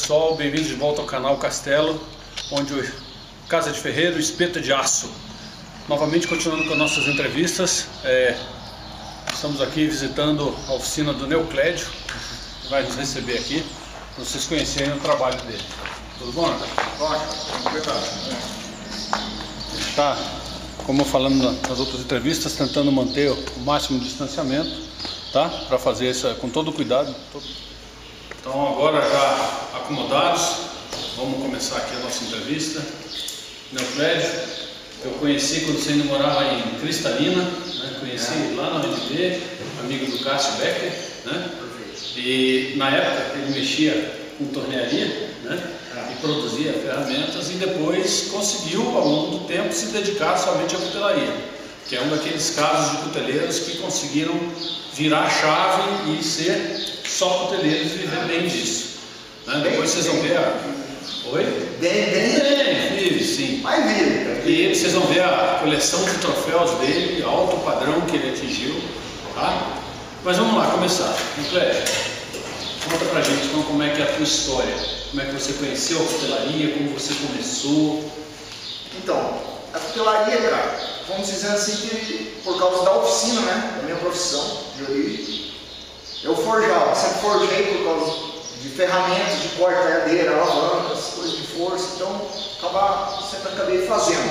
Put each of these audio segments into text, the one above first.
pessoal, bem-vindos de volta ao canal Castelo, onde o Casa de Ferreiro, Espeta de Aço. Novamente continuando com as nossas entrevistas, estamos aqui visitando a oficina do Neuclédio, que vai nos receber aqui, para vocês conhecerem o trabalho dele. Tudo bom? Tá, como falando nas outras entrevistas, tentando manter o máximo de distanciamento, tá? Para fazer isso com todo cuidado. Então agora já acomodados, vamos começar aqui a nossa entrevista. Neuclédio, eu conheci quando você ainda morava em Cristalina, né? Conheci lá na UNB, amigo do Cássio Becker, né? E na época ele mexia com tornearia, né? E produzia ferramentas, e depois conseguiu ao longo do tempo se dedicar somente à cutelaria, que é um daqueles casos de cuteleiros que conseguiram virar a chave e ser só cuteleiros e viver bem disso, né? Depois vocês vão ver a... Oi? Vive, sim. Vai vir. E vocês vão ver a coleção de troféus dele, alto padrão que ele atingiu, tá? Mas vamos lá, começar. Neuclédio, conta pra gente então como é que é a tua história, como é que você conheceu a cutelaria, como você começou. Então, a cutelaria, cara, vamos dizer assim que por causa da oficina, né, da minha profissão de origem, eu forjava, sempre forjei por causa de ferramentas de cortadeira, alavancas, coisas de força, então sempre acabei fazendo.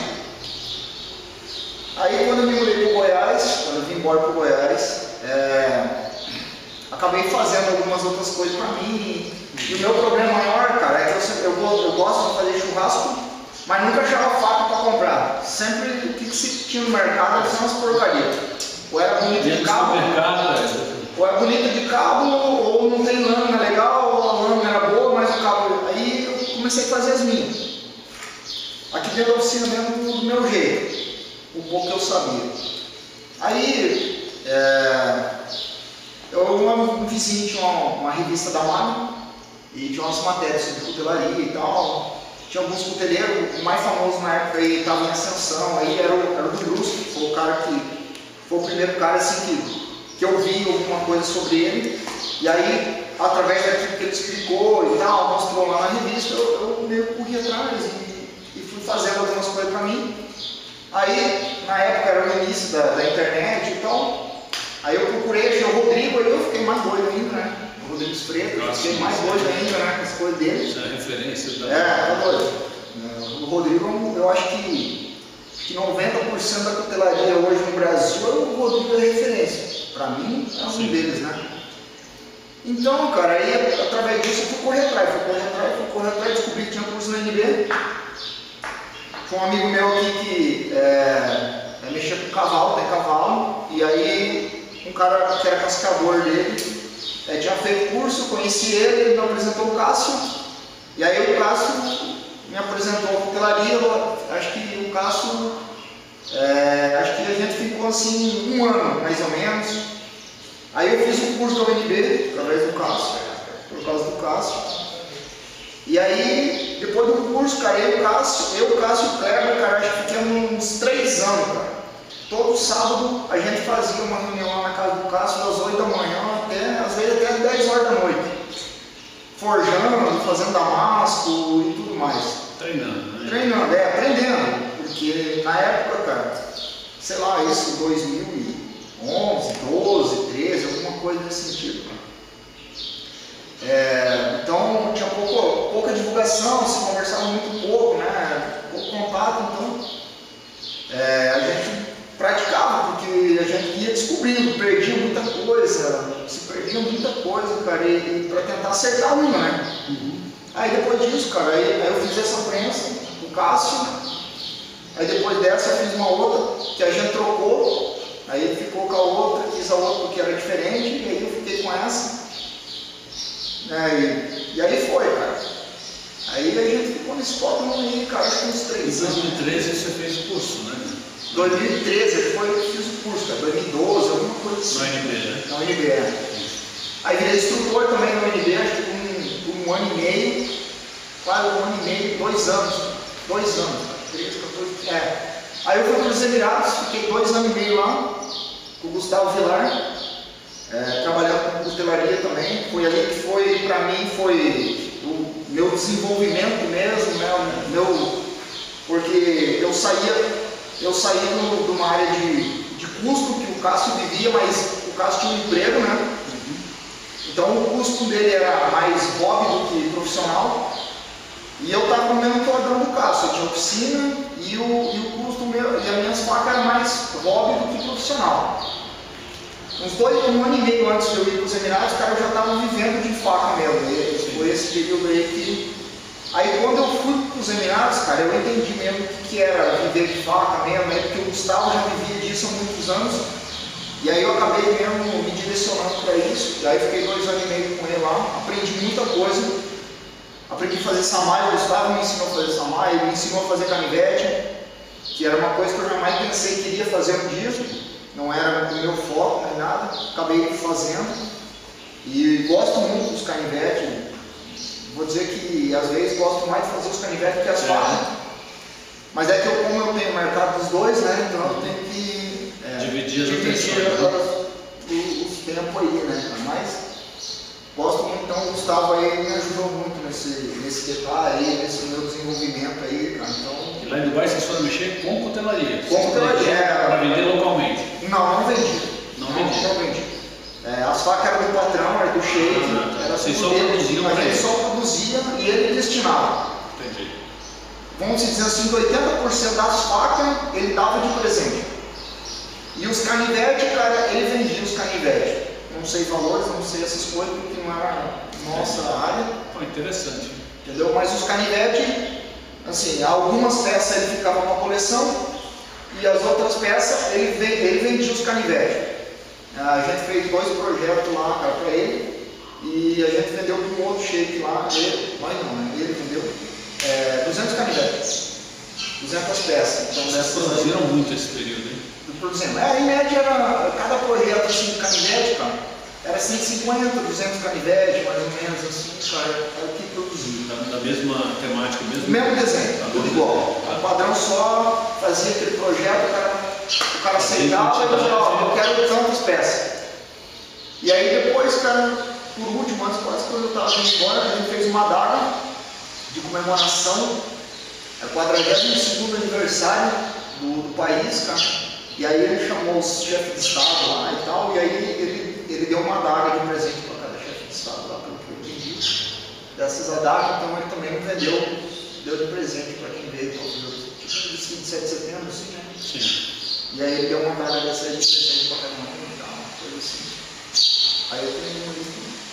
Aí quando eu me mudei para o Goiás, quando eu vim embora para o Goiás, acabei fazendo algumas outras coisas para mim. E o meu problema maior, cara, é que eu gosto de fazer churrasco, mas nunca achava faca para comprar. Sempre o que se tinha no mercado era umas porcarias. Ou era bonito de cabo, ou é bonito de cabo, ou não tem lâmina legal, ou a lâmina era boa, mas o cabo... Aí eu comecei a fazer as minhas. Aqui dentro da oficina mesmo, do meu jeito. Um pouco que eu sabia. Aí, um vizinho tinha uma revista da MAG, e tinha umas matérias sobre cutelaria e tal. Tinha alguns cuteleiros, o mais famoso na época aí estava em ascensão, aí era o Brusque, que foi o cara que... Foi o primeiro cara assim que eu vi alguma coisa sobre ele, e aí, através daquilo que ele explicou e tal, mostrou lá na revista, eu meio que corri atrás e fui fazendo algumas coisas para mim. Aí, na época era o início da internet e tal, aí eu procurei, achei o Rodrigo, aí eu fiquei mais doido ainda, né? O Rodrigo Freire, eu fiquei mais doido ainda, né, com as coisas dele. Isso é referência da... tá doido. O Rodrigo, eu acho que 90% da cutelaria hoje no Brasil, o Rodrigo é referência. Pra mim, é um deles, né? Então, cara, aí através disso eu fui correr atrás, descobri que tinha curso na UNB. Tinha um amigo meu aqui que mexia com cavalo, tem cavalo, e aí um cara que era cascador dele tinha feito curso, conheci ele me apresentou o Cássio, e aí o Cássio me apresentou a cutelaria. Acho que o Cássio, acho que a gente ficou assim um ano mais ou menos. Aí eu fiz um curso da UNB através do Cássio, por causa do Cássio. E aí, depois do curso, cara, eu, o Cássio e o Kleber, cara, acho que ficamos uns 3 anos, cara. Todo sábado a gente fazia uma reunião lá na casa do Cássio, das 8 da manhã até, às vezes até às 10 horas da noite. Forjando, fazendo damasco e tudo mais. Treinando, né? Treinando, aprendendo. Porque na época, cara, sei lá, isso 2011, 12, 13, alguma coisa nesse sentido. Então tinha pouca divulgação, se conversava muito pouco, né? Pouco contato, então a gente praticava, porque a gente ia descobrindo, perdia muita coisa, cara, e para tentar acertar uma, né? Aí depois disso, cara, aí eu fiz essa prensa, o Cássio, aí depois dessa eu fiz uma outra, que a gente trocou, aí ele ficou com a outra, quis a outra porque era diferente, e aí eu fiquei com essa, e aí foi, cara. Aí a gente ficou nesse copo aí, cara, acho que uns 3 anos. Em 2013 você fez o curso, né? 2013 foi que eu fiz o curso, cara, 2012, alguma coisa assim. Na UNB, né? Na UNB, Aí virei instrutor também na UNB, acho que por um ano e meio, quase um ano e meio, 2 anos, 2 anos, 13, 14, Aí eu fui para os Emirados, fiquei 2 anos e meio lá, com o Gustavo Vilar, trabalhando com cutelaria também. Foi ali que foi, para mim, foi meu desenvolvimento mesmo, né? Porque eu saía de uma área de custo que o Cássio vivia, mas o Cássio tinha um emprego, né? Então o custo dele era mais hobby do que profissional. E eu estava no mesmo padrão do Cássio, eu tinha oficina e o custo meu, e as minhas facas eram mais hobby do que profissional. Um ano e meio antes de eu ir para os Emirados, cara, eu já estava vivendo de faca mesmo. Foi esse período aí que... Aí quando eu fui para os Emirados, cara, eu entendi mesmo o que era viver de faca mesmo, né? Porque o Gustavo já vivia disso há muitos anos. E aí eu acabei mesmo me direcionando para isso. E aí fiquei 2 anos e meio com ele lá, aprendi muita coisa. Aprendi a fazer samai, o Gustavo me ensinou a fazer samai, ele me ensinou a fazer canivete, que era uma coisa que eu jamais pensei que iria fazer um dia. Não era o meu foco nem nada, acabei fazendo. E gosto muito dos canivetes. Vou dizer que às vezes gosto mais de fazer os canivetes que as facas. Mas é que como eu tenho o mercado dos dois, né? Então eu tenho que dividir os tempos aí, né? Mas gosto muito, então o Gustavo aí me ajudou muito nesse detalhe aí, nesse meu desenvolvimento aí, cara. Então, e lá em Dubai vocês foram mexer com cutelaria? Com cutelaria. Para vender localmente? Não vendi. Não vendi. As facas eram do patrão, era do sheik, era vocês tudo só dele. produziam para A gente ele? só produzia e ele destinava. Entendi. Vamos dizer assim, 80% das facas ele dava de presente. E os canivetes, cara, ele vendia os canivetes. Não sei valores, não sei essas coisas, porque não era nossa área. Foi interessante. Entendeu? Mas os canivetes, assim, algumas peças ele ficava com a coleção e as outras peças ele vendia os canivetes. A gente fez 2 projetos lá, cara, para ele e a gente vendeu para um outro sheik lá, ele vendeu 200 canivetes, 200 peças. Então, vocês produziram muito esse período, hein? Produzimos. Em média, cada projeto assim, de canivete, cara, era 150, 200 canivetes, mais ou menos, assim, cara, era o que produzia. Da mesma temática, mesmo desenho, tudo igual. O padrão só fazia aquele projeto, o cara aceitava e falava, eu quero tantas peças. E aí depois, cara, por último, antes quase quando eu estava indo embora, a gente fez uma data de comemoração, é o 42º aniversário do país, cara. E aí ele chamou os chefes de estado lá e tal, e aí ele deu uma adaga de presente para cada chefe de estado lá, pelo que eu entendi. Dessas adagas, então ele também deu de presente para quem veio para os tipo de 27 de setembro, assim, né? Sim. E aí ele deu uma adaga dessa de presente para cada um e tal, uma coisa assim. Aí eu tenho uma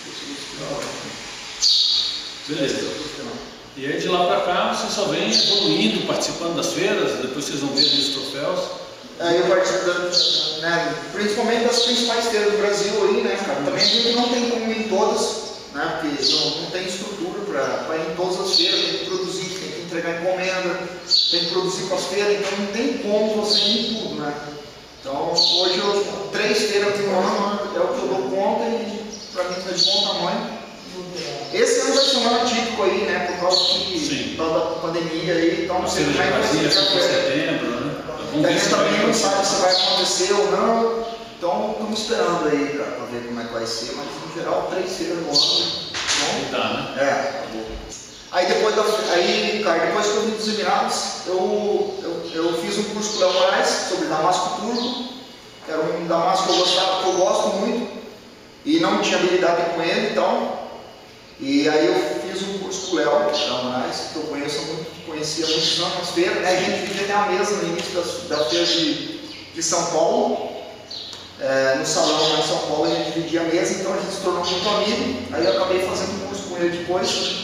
lista. Beleza. E aí de lá para cá você só vem evoluindo, participando das feiras, depois vocês vão ver os troféus. Eu participo, né, principalmente das principais feiras do Brasil aí, né, cara? Também a gente não tem como ir em todas, né? Porque não tem estrutura para ir em todas as feiras, tem que produzir, tem que entregar encomenda, tem que produzir para as feiras, então não tem como você ir em tudo, né? Então hoje 3 feiras no ano é o que eu dou conta e para mim está de bom tamanho. Esse ano vai ser um ano atípico aí, né? Por causa da pandemia aí, então não sei como é que vai ser. Setembro, né? A gente também não sabe se vai acontecer ou não, então estamos esperando aí, cara, para ver como é que vai ser, mas no geral 3 feiras no ano. Tá, né? Acabou. Aí depois que eu vim dos Emirados, eu fiz um curso com o Léo Moraes sobre Damasco turco, que era um Damasco que eu gosto muito, e não tinha habilidade com ele, então. E aí eu fiz um curso com o Léo Moraes, que eu conhecia muitos anos nas feiras, né? A gente vivia até a mesa no início da feira de São Paulo, no salão lá em São Paulo, a gente dividia a mesa, então a gente se tornou muito amigo, aí eu acabei fazendo um curso com ele depois,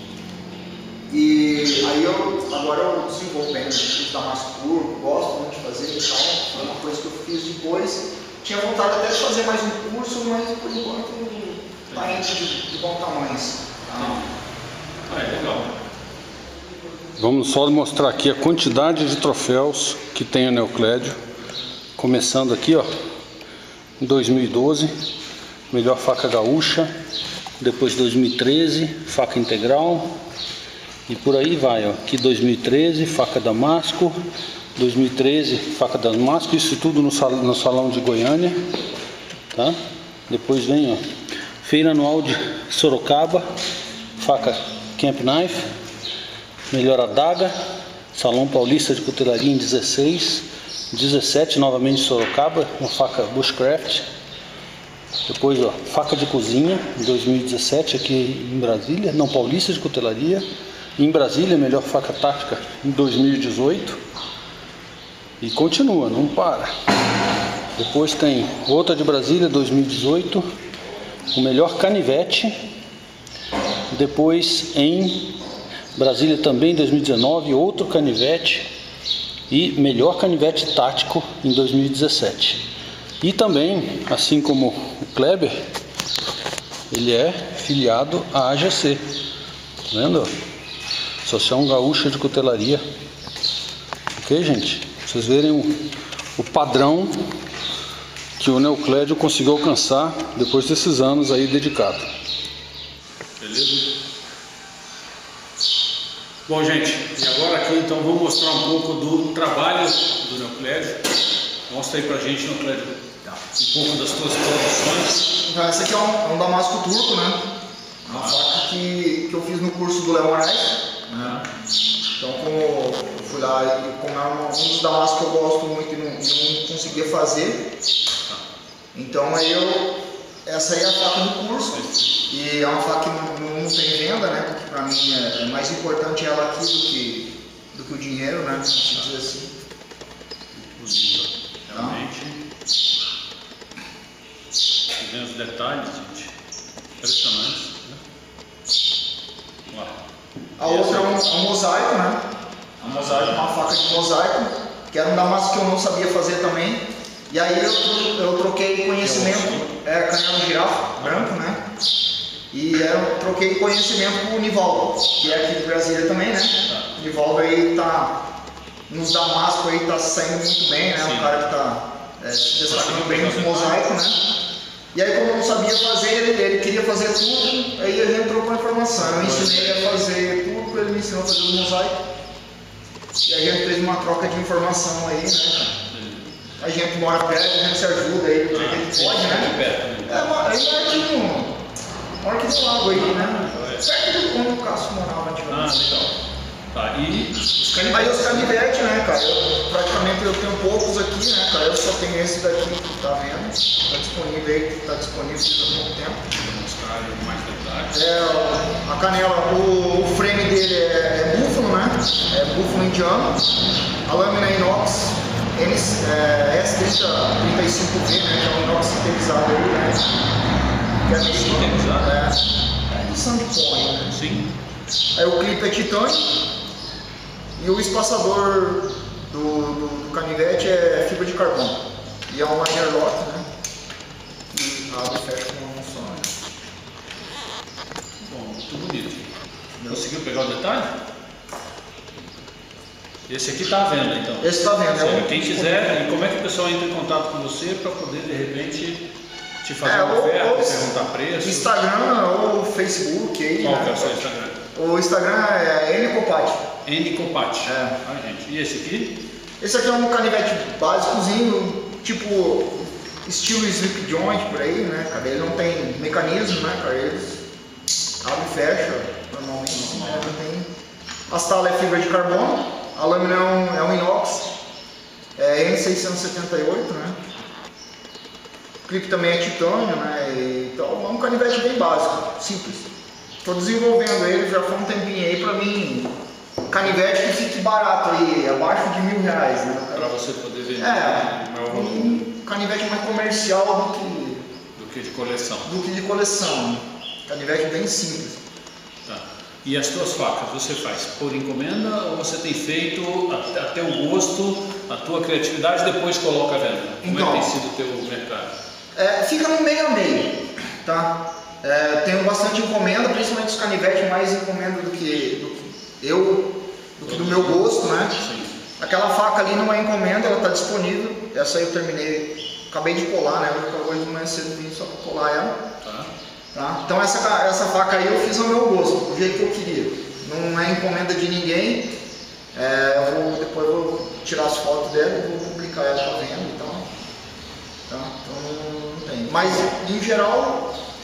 e aí agora eu desenvolvo bem o Damasco turco, gosto muito de fazer e tal, foi uma coisa que eu fiz depois, tinha vontade até de fazer mais um curso, mas por enquanto está indo de bom tamanho. Legal. Vamos só mostrar aqui a quantidade de troféus que tem a Neoclédio. Começando aqui, ó, em 2012, melhor faca gaúcha. Depois 2013, faca integral. E por aí vai, ó. Aqui 2013, faca Damasco. 2013, faca Damasco. Isso tudo no salão de Goiânia, tá? Depois vem, ó, Feira Anual de Sorocaba, faca Camp Knife, melhor adaga, Salão Paulista de Cutelaria em 16, 17 novamente Sorocaba, uma faca Bushcraft. Depois, ó, faca de cozinha em 2017 aqui em Brasília, não, Paulista de Cutelaria. Em Brasília, melhor faca tática em 2018. E continua, não para. Depois tem outra de Brasília 2018, o melhor canivete. Depois em Brasília também 2019, outro canivete e melhor canivete tático em 2017. E também, assim como o Kleber, ele é filiado à AGC, tá vendo? Associação Gaúcha de Cutelaria. Ok, gente? Pra vocês verem o padrão que o Neoclédio conseguiu alcançar depois desses anos aí dedicado. Beleza? Bom, gente, e agora aqui então vou mostrar um pouco do trabalho do Neoclédio. Mostra aí pra gente, Neoclédio, um pouco das tuas produções. Essa aqui é um damasco turco, né? Uma faca que eu fiz no curso do Léo Moraes. Então, como eu fui lá e como é um dos damascos que eu gosto muito e não conseguia fazer, então aí essa aí é a faca do curso. E é uma faca que não tem venda, né? Porque pra mim é mais importante ela aqui do que o dinheiro, né? Se dizer assim. Realmente. Vem os detalhes, gente. Impressionantes, né? A outra é um mosaico, né? Um mosaico, uma faca de mosaico, que era um damasco que eu não sabia fazer também. E aí eu troquei conhecimento, canhão de girafa, branco, né? E eu troquei conhecimento com o Nivaldo, que é aqui de Brasília também, né? O Nivaldo aí tá nos damascos aí, tá saindo muito bem, né? Um cara que tá se destacando bem no mosaico, né? E aí, como eu não sabia fazer, ele queria fazer tudo, aí a gente trocou a informação. Eu ensinei a fazer tudo, ele me ensinou a fazer o mosaico. E a gente fez uma troca de informação aí, né? A gente mora perto, a gente se ajuda aí, porque a gente pode, né? Mora aqui do lago aí, né? Perto de onde o Cássio morava antigamente. Legal. Tá, e os canivetes? Aí os canivetes, né, cara? Praticamente eu tenho poucos aqui, né, cara? Eu só tenho esse daqui que tá vendo. Tá disponível aí, tá disponível há pouco tempo. Vou mostrar mais detalhes. A canela, o frame dele é búfalo, né? É búfalo indiano. A lâmina é inox S3035V, né? Que é um inox sintetizado aí, né? Que é sintetizado? É sandpone, né? Sim. Aí o clipe é titânio. E o espaçador do canivete é fibra de carbono. E é um liner lock, né? E abre e fecha com uma só. Bom, muito bonito. Conseguiu pegar o detalhe? Esse aqui está à venda, então? Esse está à venda. Quem quiser, e como é que o pessoal entra em contato com você para poder, de repente, te fazer uma oferta, perguntar preço? Instagram ou Facebook. Aí, qual que é o seu Instagram? O Instagram é Ncopati. Ncopati. Gente. E esse aqui? Esse aqui é um canivete básicozinho, tipo estilo slip joint por aí, né, cara? Ele não tem mecanismo, né, cara? Eles abre e fecha normalmente, né? Não tem. As talas é fibra de carbono, a lâmina é um inox, é N678, né? O clipe também é titânio, né? Então é um canivete bem básico, simples. Estou desenvolvendo ele já foi um tempinho aí pra mim. Canivete que fique barato aí, abaixo de R$1.000, né? Para você poder vender. Um canivete mais comercial do que de coleção. Canivete bem simples. Tá. E as tuas facas, você faz por encomenda ou você tem feito a teu gosto, a tua criatividade e depois coloca a venda? Como é que tem sido o teu mercado? Fica no meio a meio, tá? Tenho bastante encomenda, principalmente os canivetes, mais encomenda do que do meu gosto, né? Sim. Aquela faca ali não é encomenda, ela está disponível. Essa aí eu terminei, acabei de colar, né? Hoje de manhã cedo vim só para colar ela. Tá? Então essa faca aí eu fiz ao meu gosto, do jeito que eu queria. Não é encomenda de ninguém. Depois eu vou tirar as fotos dela e vou publicar ela para venda. Então não tem. Mas em geral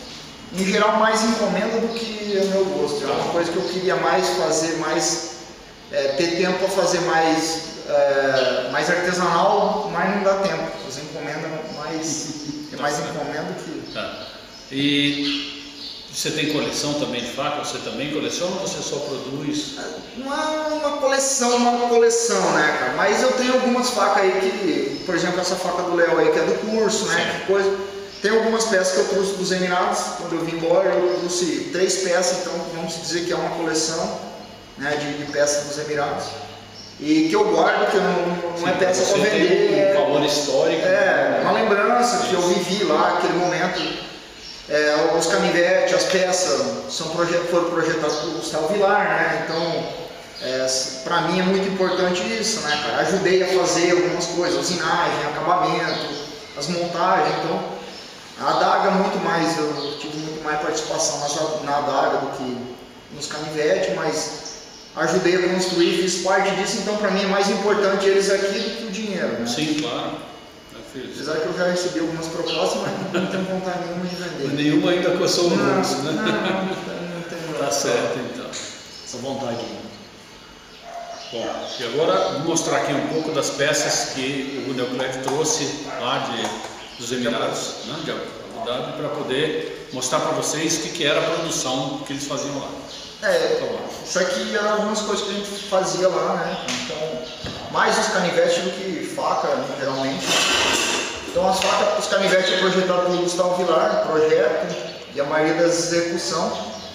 em geral, mais encomenda do que o meu gosto. É uma coisa que eu queria mais fazer, ter tempo para fazer mais artesanal, mas não dá tempo. As encomendas mais encomenda que... Tá. E você tem coleção também de faca? Você também coleciona ou você só produz? Não é uma coleção, né, cara? Mas eu tenho algumas facas aí que, por exemplo, essa faca do Léo aí, que é do curso, né? Que coisa. Tem algumas peças que eu trouxe dos Emirados. Quando eu vim embora, eu trouxe 3 peças, então vamos dizer que é uma coleção, né, de peças dos Emirados. E que eu guardo, que não é peça para vender. Tem um valor histórico. É, uma lembrança que eu vivi lá, aquele momento. Os canivetes, as peças foram projetadas por Gustavo Vilar, né? Então, para mim é muito importante isso, né, cara? Ajudei a fazer algumas coisas, usinagem, acabamento, as montagens. Então, a adaga muito mais, eu tive muito mais participação na adaga do que nos canivetes, mas ajudei a construir, fiz parte disso. Então, para mim é mais importante eles aqui do que o dinheiro, né? Sim, claro. Apesar que eu já recebi algumas propostas, mas não tenho vontade nenhuma de vender. Nenhuma ainda coçou o bolso, né? Não tenho. Tá certo, então. Essa vontade. Bom, e agora vou mostrar aqui um pouco das peças que o Neocled trouxe lá dos Emirados, né, de Abu Dhabi, para poder mostrar para vocês o que era a produção que eles faziam lá. Isso aqui eram algumas coisas que a gente fazia lá, né? Então, mais os canivetes do que faca, né, geralmente. Então, os canivetes é projetado pelo Gustavo Vilar, projeto, e a maioria das execução.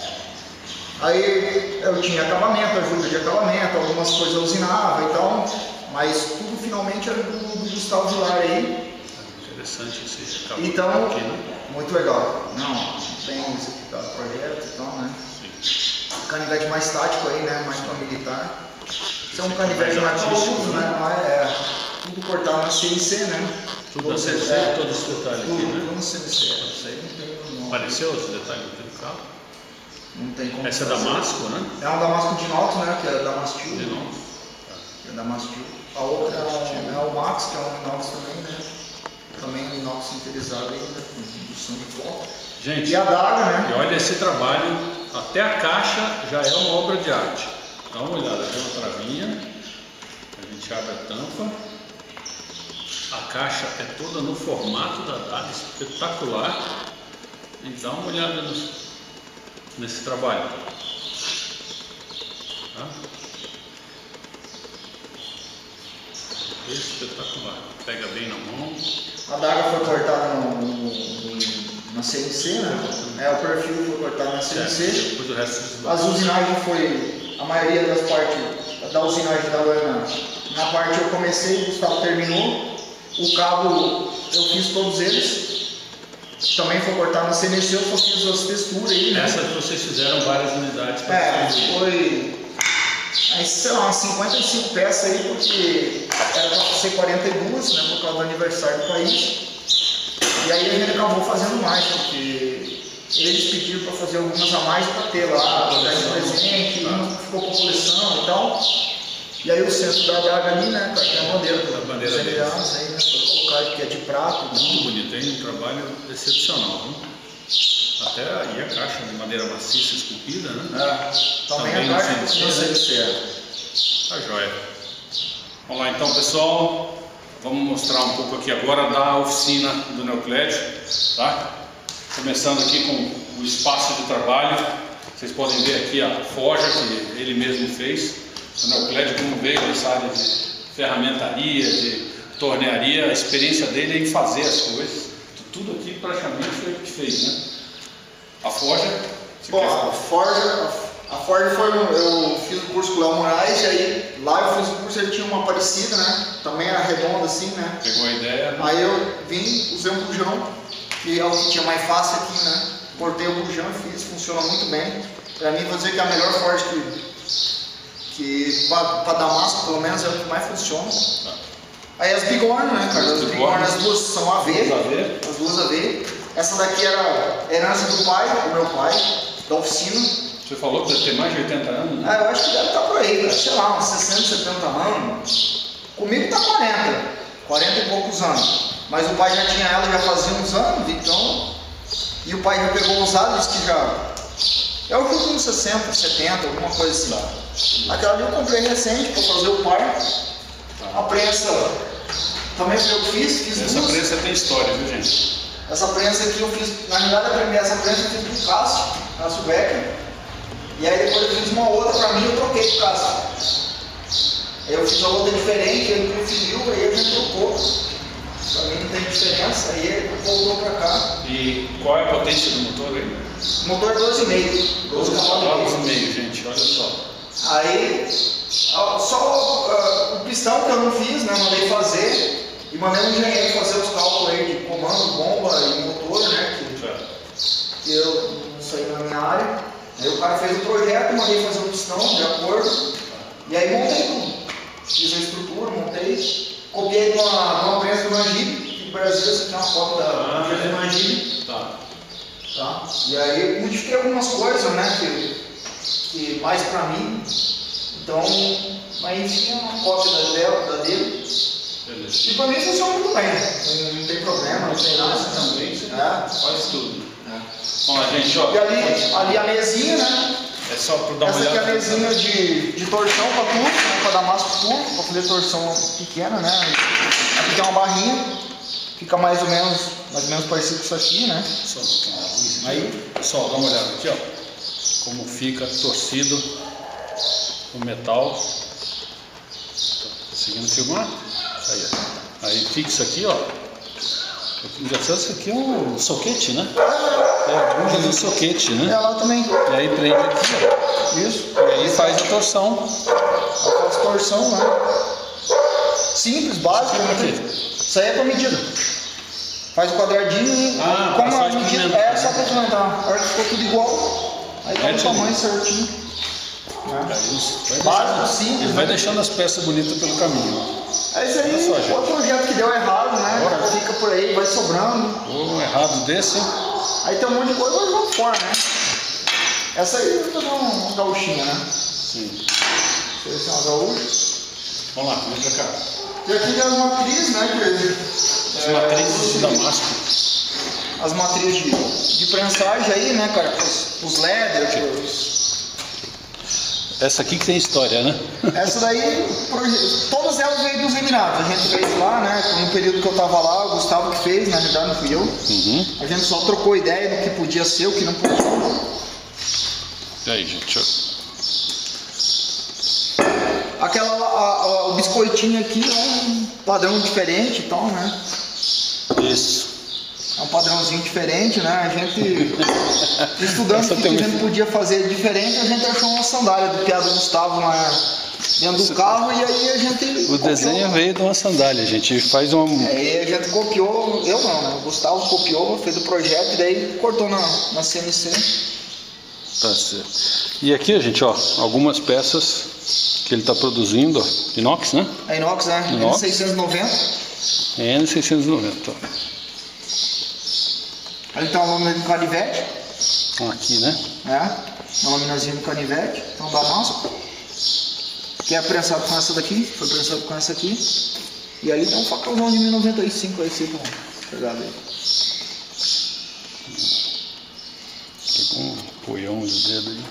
Aí eu tinha acabamento, ajuda de acabamento, algumas coisas eu usinava e tal, mas tudo finalmente era do Gustavo Vilar aí. Interessante esse acabamento. Então, aqui, né? muito legal. Não tem isso aqui, tá? Projeto e tal, né? Canivete mais tático aí, né? Mais para militar. São canivetes mais para uso, né? Tudo cortado na CNC, né? Tudo na CNC, todo esse detalhe aqui, né? Tudo na CNC. Isso aí não tem. Apareceu esse detalhe do carro? Não tem como. Essa é Damasco, né? É um Damasco de inox, né? Que é Damastil. De inox. É Damastil. A outra é o Max, que é um inox também, né? Também um inox sintetizado aí, né? Indução de pó. Gente, e a daga, né? E olha esse trabalho, até a caixa já é uma obra de arte. Dá uma olhada, tem uma travinha, a gente abre a tampa, a caixa é toda no formato da daga, espetacular, e dá uma olhada nesse trabalho. Tá? Espetacular, pega bem na mão. A daga foi cortada na CNC, né? O perfil foi cortado na CNC. Depois o resto as usinagens foi, a maioria das partes da usinagem da lâmina, na parte eu comecei, o Gustavo terminou. O cabo eu fiz todos eles. Também foi cortado na CNC, eu só fiz as texturas aí, né? Essa que vocês fizeram várias unidades. Foi, sei lá, umas 55 peças aí, porque era para ser 42, né? Por causa do aniversário do país. E aí a gente acabou fazendo mais, porque eles pediram para fazer algumas a mais para ter lá, para dar de presente, ficou com coleção e tal. E aí o centro da daga ali, né, que é a bandeira dos Emirados aí, né, para colocar que é de prato. Muito bonito, tem um trabalho excepcional, viu? Até aí a caixa de madeira maciça esculpida, né? Também a caixa não sei se é. Tá joia. Vamos lá então, pessoal. Vamos mostrar um pouco aqui agora da oficina do Neocled, tá? Começando aqui com o espaço de trabalho. Vocês podem ver aqui a forja que ele mesmo fez. O Neocled, como veio nessa área de ferramentaria, de tornearia, a experiência dele é em fazer as coisas. Tudo aqui praticamente foi ele que fez, né? A forja. Bom, a Forja foi, eu fiz o curso com o Léo Moraes, e aí lá eu fiz o curso, ele tinha uma parecida, né? Também era redonda assim, né? Pegou a ideia. Aí eu vim, usei um bujão, que é o que tinha mais fácil aqui, né? Cortei o bujão e fiz, funciona muito bem. Pra mim, vou dizer que é a melhor Forja que para Damasco, pelo menos, é o que mais funciona. Aí as bigornas, né, cara? As bigornas, as duas são AV, as duas AV. Essa daqui era herança do pai, do meu pai, da oficina. Você falou que deve ter mais de 80 anos, né? Eu acho que deve estar por aí, sei lá, uns 60, 70 anos. Comigo tá 40 e poucos anos. Mas o pai já tinha ela já fazia uns anos, então E o pai já pegou usado, disse que já... Eu fui com 60, 70, alguma coisa assim. Aquela ali eu comprei recente para fazer o par. A prensa também foi eu que fiz Essa duas. prensa tem história, viu, gente? Essa prensa aqui eu fiz, na verdade essa prensa eu fiz do Cássio Becker. E aí depois eu fiz uma outra para mim e eu troquei com o Cássio. Aí eu fiz uma outra diferente, ele preferiu, aí a gente trocou. Pra mim não tem diferença, aí ele voltou pra cá. E qual é a potência do motor aí? O motor é 12,5. 12 cavalos e meio, gente, olha só. Aí, só o pistão que eu não fiz, né, mandei fazer. E mandei um engenheiro fazer os cálculos aí de comando, bomba e motor, né, que eu não sei na minha área. Aí o cara fez o projeto, mandei fazer o pistão de acordo. E aí montei tudo. Fiz a estrutura, montei. Copiei de uma prensa do Mangib, que no Brasil essa aqui é uma foto da prensa do Mangib. Tá? E aí modifiquei algumas coisas, né, que mais pra mim. Então, mas enfim, é uma cópia da dele. Beleza. E pra mim funciona muito bem, não tem problema, não tem nada. Também, você faz tudo. Vamos lá, gente, ó. E ali a mesinha, né? É só para dar uma olhada. Essa aqui é a mesinha de torção para tudo, né, para dar massa tudo, para fazer torção pequena, né? Aqui tem uma barrinha, fica mais ou menos parecido com isso aqui, né? Só um pouquinho. Aí, pessoal, dá uma olhada aqui, ó. Como fica torcido o metal. Tá conseguindo filmar? Aí, ó. Aí fixa aqui, ó. Engraçado, isso aqui é um soquete, né? É a bunda do soquete, né? É lá também. E aí prende aqui, ó. Isso. E aí faz a torção. Faz torção, né? Simples, básico. Isso aí é para medida. Faz o quadradinho e como a medida é só para implementar. A hora que ficou tudo igual, aí dá o tamanho certinho. Básico, simples. Ele vai deixando as peças bonitas pelo caminho. É isso aí, outro projeto que deu errado, né? Fica por aí, vai sobrando. Errado desse, hein? Aí tem um monte de coisa, vai jogando fora, né? Essa aí vai fazer uma gauchinha, né? Sim. Essa é uma gaúcha. Vamos lá, vem pra cá. E aqui tem as matrizes, né? As matrizes de damasco. As matrizes de prensagem aí, né, cara? Os leather, Essa aqui que tem história, né? Essa daí, todas elas veio dos Emirados. A gente fez lá, né? No período que eu tava lá, o Gustavo que fez, na verdade não fui eu. A gente só trocou ideia do que podia ser, o que não podia. E aí, gente? O biscoitinho aqui é um padrão diferente, então, né? Isso. É um padrãozinho diferente, né? A gente, estudando o que a gente podia fazer diferente, a gente achou uma sandália do piá do Gustavo lá dentro do carro e aí a gente O desenho veio de uma sandália, a gente faz uma... Aí a gente copiou, eu não, né? O Gustavo copiou, fez o projeto e daí cortou na CNC. Tá certo. E aqui, gente, ó, algumas peças que ele está produzindo, ó, inox, né? É inox, né? Inox. N690. É N690, ó. Ali tá uma lâmina de canivete. Aqui, né? É, uma laminazinha de canivete, então dá massa. Que é prensado com essa daqui, foi prensado com essa aqui. E ali tá um facãozão de 1095 aí, se pegado aí. Pegou um poião de dedo aí.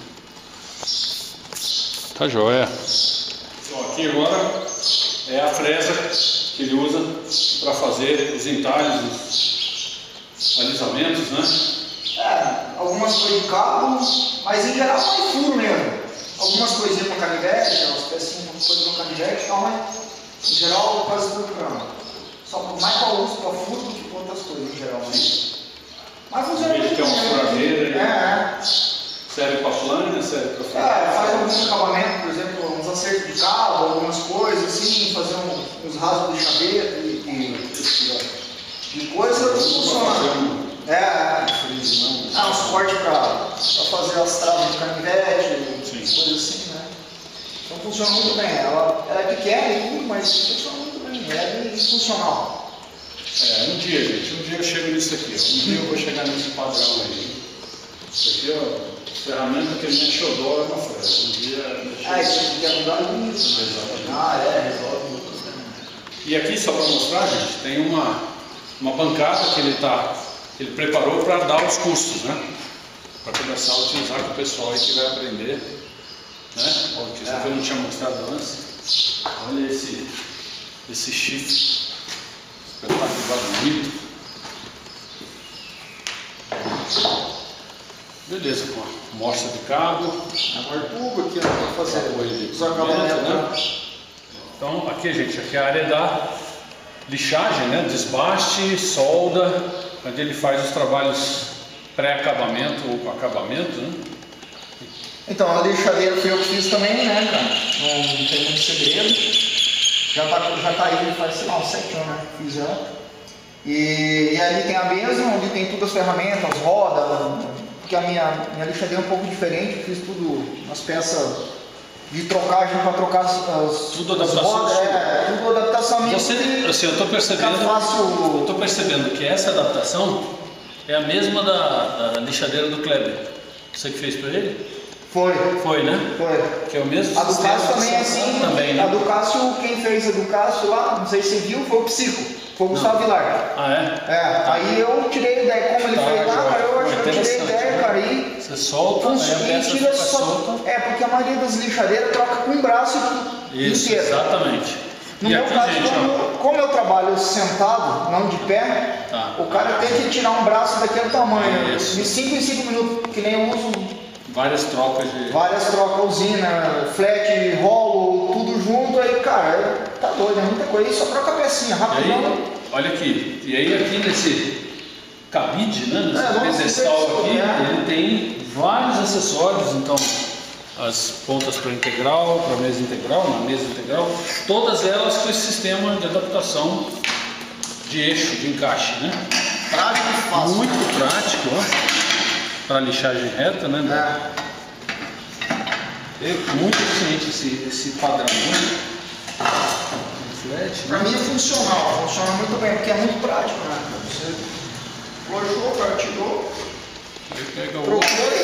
Tá joia. Então aqui agora é a fresa que ele usa para fazer os entalhes, os alisamentos, né? É, algumas coisas de cabo, mas em geral vai furo mesmo. Algumas coisinhas para canivete, umas pecinhas para coisa para canivete e tal, mas em geral quase tudo grama. Só mais para uso para furo do que para outras coisas em geral. Mas funciona muito bem. Tem uma furadeira, serve para plana, serve para furadeira. Faz alguns acabamentos, por exemplo, uns acertos de cabo, algumas coisas assim, fazer uns rasgos de chaveta de coisa, funciona. Uns cortes para fazer as travas de canivete, coisas assim, né? Então funciona muito bem. Ela é pequena e tudo, mas funciona muito bem. Ela é funcional. Um dia, gente, um dia eu chego nisso aqui. Um dia eu vou chegar nesse padrão aí. Isso aqui, ó, ferramenta que a gente xodó é uma fresa. Um dia. Isso aqui é mudar muito. Exatamente. Resolve muito. E aqui, só para mostrar, gente, tem uma bancada que ele ele preparou para dar os cursos, né? Para começar a utilizar com o pessoal aí que vai aprender, né? Ó, que você não tinha mostrado antes. Olha esse chifre espetacular, bonito. Beleza, com a mostra de cabo. Agora tubo aqui para fazer os acabamentos, né? Então aqui, gente, aqui é a área da lixagem, né? Desbaste, solda, onde ele faz os trabalhos pré-acabamento ou acabamento, né? Então a lixadeira foi eu que fiz também, né, cara? Não tem muito segredo. Já tá aí, faz, sei lá, uns 7 anos, né? Fiz ela. E ali tem a mesa, onde tem todas as ferramentas, roda, porque a minha lixadeira é um pouco diferente, eu fiz tudo, as peças de trocagem para trocar tudo adaptação. Rodas, tudo adaptação minha. Você, assim, eu estou percebendo que essa adaptação é a mesma da lixadeira do Kleber. Você que fez para ele? Foi, né? Foi. Que é o mesmo a do Cássio também é assim, também, né? A do Cássio, quem fez a do Cássio lá, não sei se você viu, foi o Psico, foi o Gustavo Vilar. Ah, é? Aí eu tirei a ideia, como ele fez lá, cara, eu acho que eu tirei a ideia, cara, e você solta, e tira só. Porque a maioria das lixadeiras troca com um braço isso, inteiro. Exatamente. No meu caso, como eu trabalho sentado, não de pé, o cara tem que tirar um braço daquele tamanho, de 5 em 5 minutos, que nem eu uso. Várias trocas, usina, flat, rolo, tudo junto, aí, cara, tá doido, é muita coisa, aí só troca a pecinha, rapidão. Olha aqui, e aí aqui nesse cabide, né, nesse pedestal aqui, ele tem vários acessórios, então as pontas para integral, para mesa integral, na mesa integral, todas elas com esse sistema de adaptação de eixo, de encaixe, né? Prático e fácil. Muito prático, ó. Para lixagem reta, né? É muito eficiente esse padrão, né? Para mim é funcional, funciona muito bem, porque é muito prático, né? Você colocou, cara, tirou, procurei.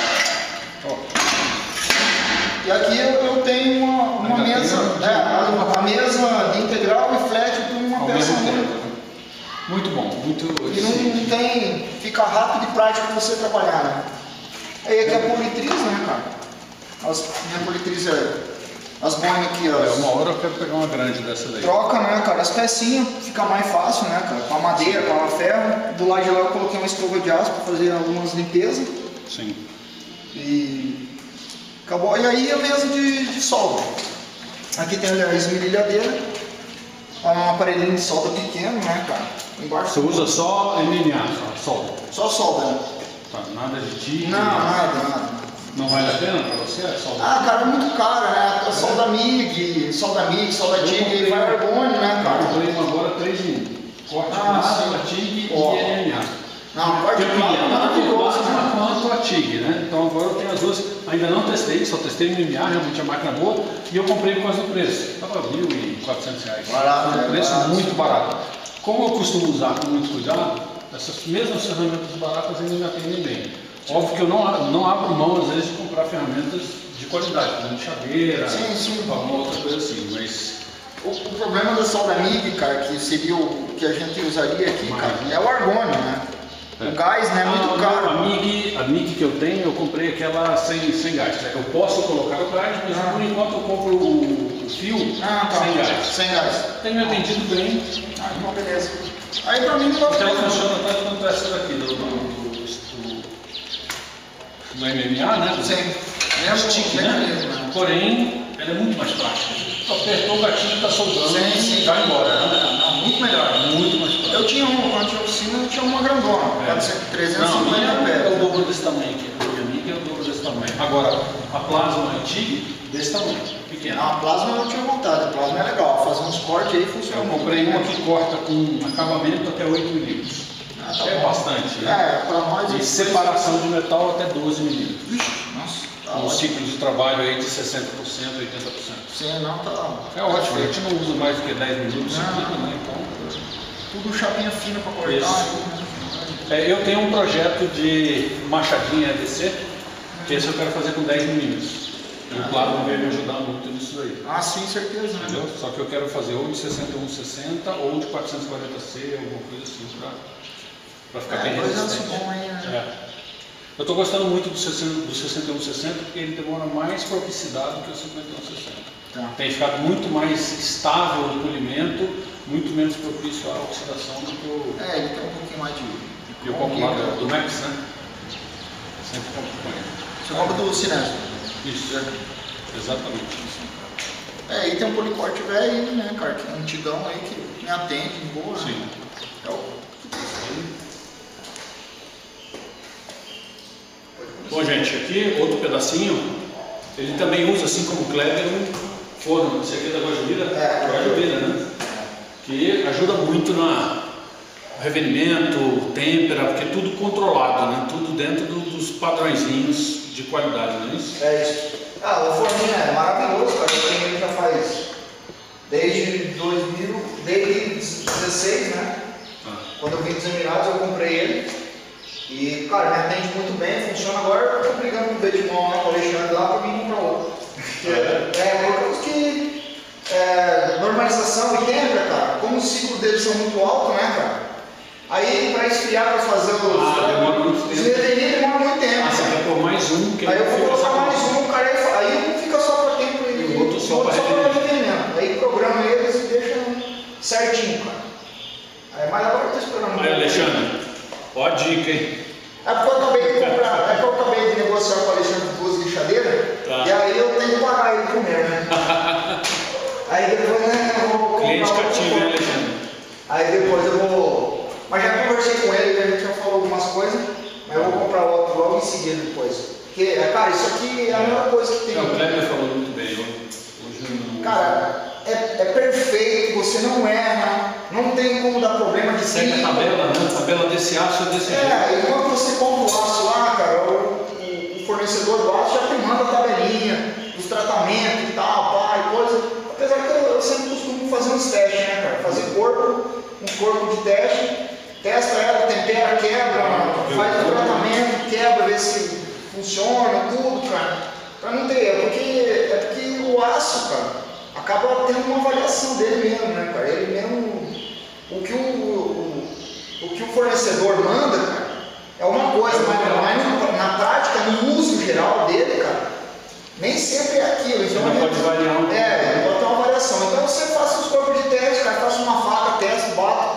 E aqui eu tenho uma mesa, a mesa de integral e flat, tudo uma peça única. Muito bom, muito. E não tem. Fica rápido e prático para você trabalhar, né? Aí aqui é a politriz, né, cara? Minha politriz as boinas aqui, ó. Uma hora eu quero pegar uma grande dessa daí. Troca, né, cara? As pecinhas fica mais fácil, né, cara? Com a madeira, com a ferro. Do lado de lá eu coloquei uma escova de aço para fazer algumas limpezas. Sim. E acabou. E aí a mesa de solda. Aqui tem a esmerilhadeira. Um aparelhinho de solda pequeno, né, cara? Embaixo você usa só MMA, solda? Só solda, né? Tá, nada de TIG? Não, nada. Não vale a pena pra você a solda? Cara, é muito caro, né? A solda MIG, solda TIG, vai argônio, né, cara? Eu comprei agora 3 em 1. Corte solda TIG e MMA. Não, corte é maravilhoso, né? Quanto a TIG, né? Então agora eu tenho as duas, ainda não testei, só testei no MMA, realmente a máquina boa, e eu comprei por causa do preço. Estava R$1.400. Barato, um preço muito barato. Como eu costumo usar com muito cuidado, essas mesmas ferramentas baratas ainda me atendem bem. Óbvio que eu não abro mão, às vezes, de comprar ferramentas de qualidade, como lixadeira, alguma outra coisa assim, mas... O problema da solda MIG, cara, que seria o que a gente usaria aqui, cara, é o argônio, né? O gás, né, é muito caro. A MIG que eu tenho, eu comprei aquela sem gás. Eu posso colocar o gás, mas por enquanto eu compro o fio sem gás. Sem gás. Tem me atendido bem. Então beleza. Aí pra mim não vai ela funciona tanto quanto essa daqui, do MMA, né? Sim. É stick, né? Porém, ela é muito mais prática. Apertou o gatilho, está soldando e vai embora. Não, muito melhor. Muito mais prático. Eu tinha quando tinha oficina, eu tinha uma grandona. 350 é o dobro desse tamanho aqui. A minha amiga é o dobro desse tamanho. Agora, a plasma antiga, desse tamanho, pequena. A plasma eu não tinha vontade. A plasma é legal. Fazer uns cortes aí funciona. Eu comprei uma que corta com acabamento até 8 milímetros. É bastante, né? Para nós. E separação de metal até 12 milímetros. Nossa. Um ciclo de trabalho aí de 60%, 80%. Sim, não tá. É ótimo, a gente não usa mais do que 10 minutos seguidos, né? Então, tudo chapinha fina para cortar. Eu tenho um projeto de machadinha ADC, que esse eu quero fazer com 10 milímetros. E o Claro vai me ajudar muito nisso aí. Sim, certeza. Entendeu? Né? Só que eu quero fazer ou de 6160 ou de 440C, alguma coisa assim, para ficar bem resistente. Eu estou gostando muito do 6160 porque ele demora mais propicidade do que o 5160. Tem ficado muito mais estável o polimento, muito menos propício à oxidação do que o... ele tem um pouquinho mais de... E o combo lá do Max, né? Sempre compro com ele. Você compra do Cinésio. Isso, exatamente. E tem um policorte velho, né, cara, que é antigão aí, que me atende, boa. Sim. Bom, gente, aqui outro pedacinho, ele também usa, assim como o Kleber, um forno. Esse aqui é da Guajubira, né? Que ajuda muito no revenimento, têmpera, porque é tudo controlado, né? Tudo dentro dos padrõezinhos de qualidade, não é isso? É isso. O forninho é maravilhoso, cara. Eu tenho ele já faz desde 2016, né? Quando eu vim dos Emirados, eu comprei ele. E, cara, me atende muito bem, funciona. Agora eu tô brigando com o Bedimão, né, com o Alexandre lá, pra mim comprar outro. Normalização e têmpera, cara, como os ciclos deles são muito altos, né, cara? Aí, pra esfriar, pra fazer os... demora muito tempo. Os demora muito tempo. Você quer pôr mais um? Que aí eu vou colocar mais um, cara, aí um fica só pra tempo e o outro só para revenimento. Aí programa eles e deixa certinho, cara. Mas agora eu tô esperando. Aí, Alexandre, ó a dica, hein? É porque eu acabei de comprar, eu acabei de negociar com o Alexandre duas lixadeiras, e aí eu tenho que pagar ele comer, né? Aí depois, né, eu vou comprar. Cliente cativo, né, Alexandre? Aí depois eu vou. Mas já conversei com ele, a gente já falou algumas coisas, mas eu vou comprar outro logo em seguida depois. Porque, cara, isso aqui é a melhor coisa que tem. O Kleber falou muito bem, hoje não... Cara, é perfeito, você não erra, não tem como dar problema de segue a tabela, né? A tabela desse aço é desse jeito. E quando você compra o aço lá, cara, o fornecedor do aço já te manda a tabelinha, os tratamentos e tal, e coisa. Apesar que eu sempre costumo fazer uns testes, né, cara? Fazer um corpo de teste, testa ela, tempera, quebra, faz o tratamento, quebra, vê se funciona, tudo, cara. Pra não ter erro, porque o aço, cara, acaba tendo uma avaliação dele mesmo, né, cara? Ele mesmo, o que o fornecedor manda, cara, é uma coisa, mas na prática, no uso geral dele, cara, nem sempre é aquilo. Então pode variar. Ele pode ter uma variação. Então você faça os corpos de teste, cara, faça uma faca, testa, bate,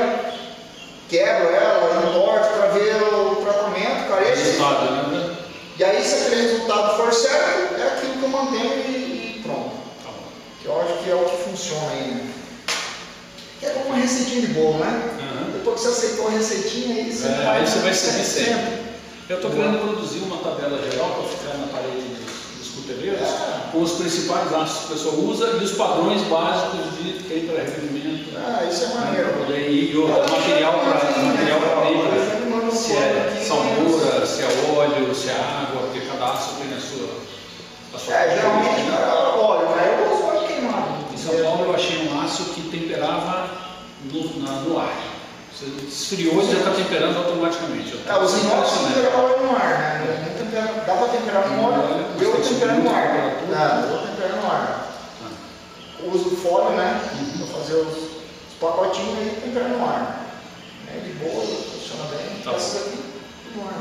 quebra ela, entorta para ver o tratamento, cara. Resultado, né? E aí, se aquele resultado for certo, é aquilo que eu mantenho e pronto. Que eu acho que é o que funciona aí, né? Que é como uma receitinha de bolo, né? Depois que você aceitou a receitinha, aí você vai seguir sempre. Eu estou querendo produzir uma tabela geral para ficar na parede dos cuteleiros com os principais aços que a pessoa usa e os padrões básicos de têmpera, revenimento. Isso é maneiro. E o material para têmpera, se é salmoura, se é óleo, se é água, porque cada aço tem a sua geralmente óleo, né? Eu uso óleo queimado. Em São Paulo eu achei um aço que temperava no ar. Você esfriou e já está temperando automaticamente. Os inox temperam óleo no ar, né? Dá para temperar no óleo, eu tempero no ar. Eu tempero no ar. Uso o fólio, né? Para fazer os pacotinhos e tempero no ar. De boa, funciona bem. Essas aqui, tudo no ar.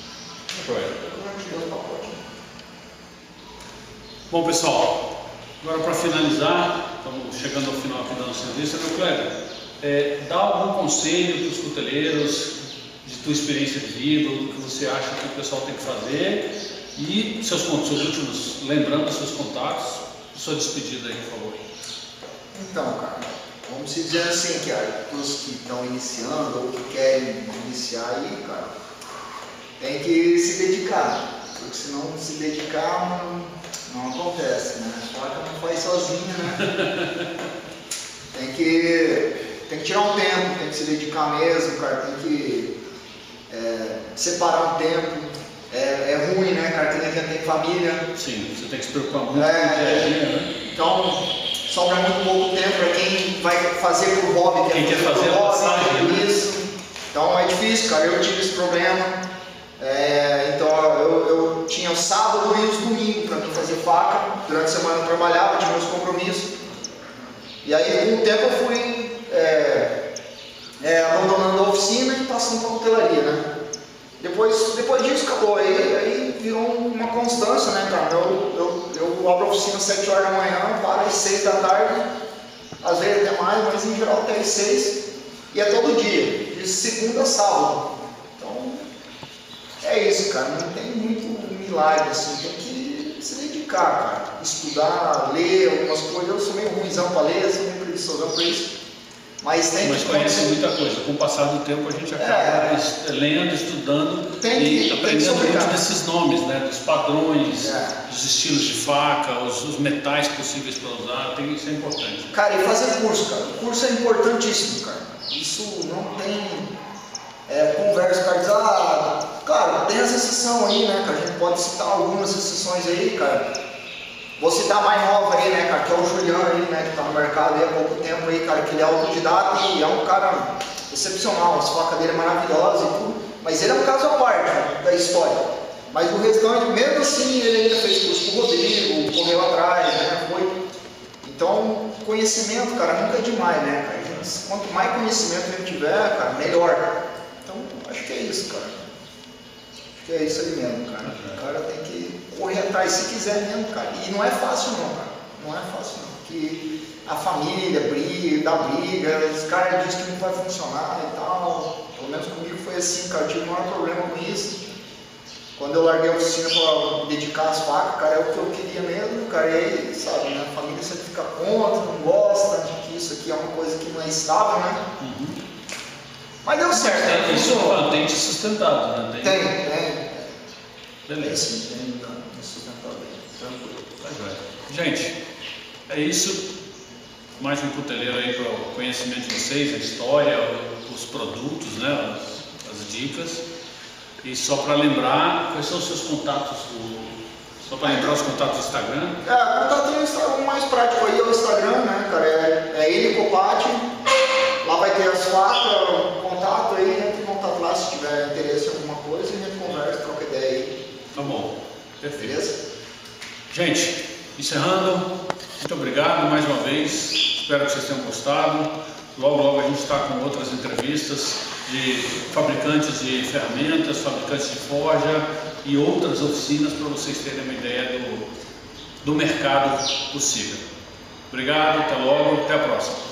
Bom, pessoal, agora para finalizar, estamos chegando ao final aqui da nossa entrevista, meu Kleber, dá algum conselho para os cuteleiros, de tua experiência de vida, do que você acha que o pessoal tem que fazer e seus últimos, lembrando os seus contatos, sua despedida aí, por favor. Então, cara, vamos dizer assim, que os que estão iniciando ou que querem iniciar aí, cara, tem que se dedicar, porque se não se dedicar, não acontece, né? A faca não faz sozinha, né? Tem que tirar um tempo, tem que se dedicar mesmo, cara, tem que separar um tempo. É ruim, né, cara? Tem gente que tem família. Sim, você tem que se preocupar muito com o dia a dia, né? Então, sobra muito pouco tempo para quem vai fazer por hobby, quem quer fazer a passagem, né? Isso. Então é difícil, cara. Eu tive esse problema. Então eu tinha o sábado e os domingos para mim fazer faca. Durante a semana eu trabalhava, tinha meus compromissos. E aí com o tempo eu fui abandonando a oficina e passando para a cutelaria, né? Depois disso acabou, aí virou uma constância, né, cara? Eu abro a oficina às 7 horas da manhã, paro às 6 da tarde, às vezes até mais, mas em geral até às 6, e é todo dia, de segunda a sábado. Então, é isso, cara, não tem muito milagre, assim, tem que se dedicar, cara, estudar, ler algumas coisas. Eu sou meio ruimzão para ler, sou meio preguiçosão para isso. Mas conhece muita coisa. Com o passar do tempo a gente acaba lendo, estudando e aprendendo muito desses nomes, né? Dos padrões, dos estilos de faca, os metais possíveis para usar. Isso é importante. Cara, e fazer curso, cara. O curso é importantíssimo, cara. Isso não tem conversa, cara. Diz, cara, tem essa exceção aí, né, cara? A gente pode citar algumas exceções aí, cara. Vou citar a mais nova aí, né, cara, que é o Juliano aí, né, que tá no mercado aí há pouco tempo aí, cara, que ele é autodidata e é um cara excepcional, as facas dele é maravilhosa e tudo, mas ele é um caso à parte da história. Mas o restante, mesmo assim, ele ainda fez curso com o Rodrigo, correu atrás, né, foi. Então, conhecimento, cara, nunca é demais, né, cara? Quanto mais conhecimento a gente tiver, cara, melhor. Então, acho que é isso, cara. É isso aí mesmo, cara. O cara tem que correr atrás se quiser mesmo, cara. E não é fácil não, cara. Não é fácil não. Porque a família dá briga, os caras dizem que não vai funcionar e tal. Pelo menos comigo foi assim, cara. Eu tive o maior problema com isso. Quando eu larguei a oficina para me dedicar às facas, cara, é o que eu queria mesmo, cara. E aí, sabe, né? A família sempre fica contra, não gosta, que isso aqui é uma coisa que não é estável, né? Mas deu certo. Isso tem te sustentado, né? Tem. Beleza. Tem sustentado bem, tranquilo. Tá joia. Gente, é isso. Mais um cuteleiro aí para o conhecimento de vocês, a história, os produtos, né? As dicas. E só para lembrar, quais são os seus contatos? Só para lembrar os contatos do Instagram? O contato no Instagram mais prático aí é o Instagram, né, cara? É ele Copati. Lá vai ter as facas, contato aí, entra em contato lá se tiver interesse em alguma coisa e a gente conversa, troca ideia aí. Tá bom, perfeito. Beleza? Gente, encerrando, muito obrigado mais uma vez, espero que vocês tenham gostado. Logo a gente está com outras entrevistas de fabricantes de ferramentas, fabricantes de forja e outras oficinas para vocês terem uma ideia do mercado possível. Obrigado, até logo, até a próxima.